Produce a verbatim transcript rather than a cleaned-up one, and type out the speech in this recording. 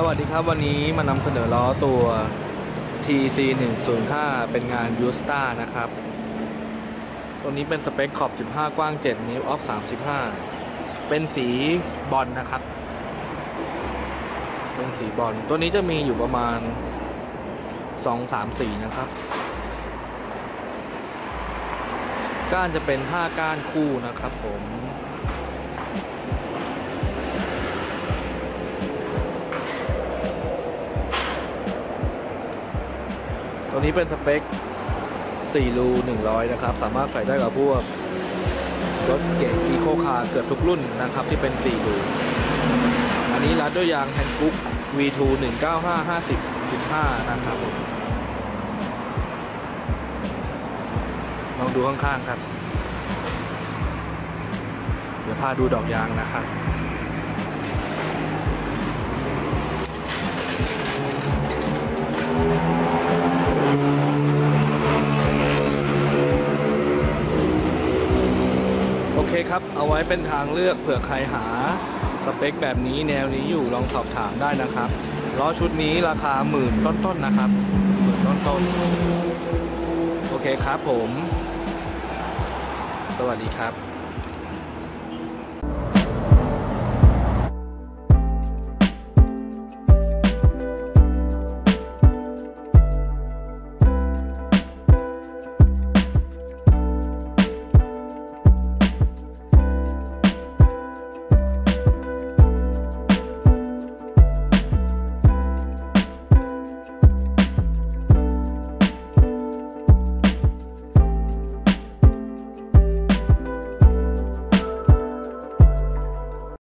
วัสดีครับวันนี้มานำเสนอล้อตัว ที ซี หนึ่ง ศูนย์ ห้า เป็นงาน ยู เอส ที เอ นะครับตัวนี้เป็นสเปคขอบสิบห้ากว้างเจ็ดนิ้วออฟสามสิบห้าเป็นสีบอลนะครับเป็นสีบอลตัวนี้จะมีอยู่ประมาณสอง สาม สีนะครับก้านจะเป็นห้าก้านคู่นะครับผมตัวนี้เป็นสเปคสี่รูหนึ่งร้อยนะครับสามารถใส่ได้กับพวกรถเก๋งอีโคคาร์เกือบทุกรุ่นนะครับที่เป็นสี่รูอันนี้รัดด้วยยางแฮนด์กุ๊ก วี ทู หนึ่งเก้าห้า ห้าสิบ สิบห้านะครับลองดูข้างๆครับเดี๋ยวพาดูดอกยางนะครับโอเคครับเอาไว้เป็นทางเลือกเผื่อใครหาสเปคแบบนี้แนวนี้อยู่ลองสอบถามได้นะครับล้อชุดนี้ราคาหมื่นต้นๆ นนะครับหมื่นต้นๆโอเคครับผมสวัสดีครับ